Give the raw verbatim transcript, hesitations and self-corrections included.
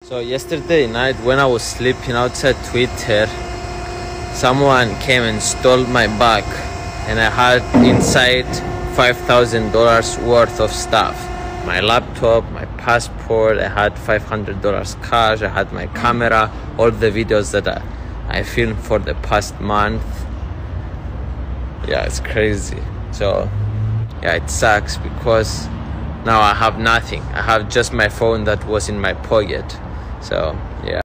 So yesterday night when I was sleeping outside Twitter, someone came and stole my bag, and I had inside five thousand dollars worth of stuff. My laptop, my passport, I had five hundred dollars cash, I had my camera, all the videos that I, I filmed for the past month. Yeah, it's crazy. So yeah, it sucks because now I have nothing. I have just my phone that was in my pocket. So yeah.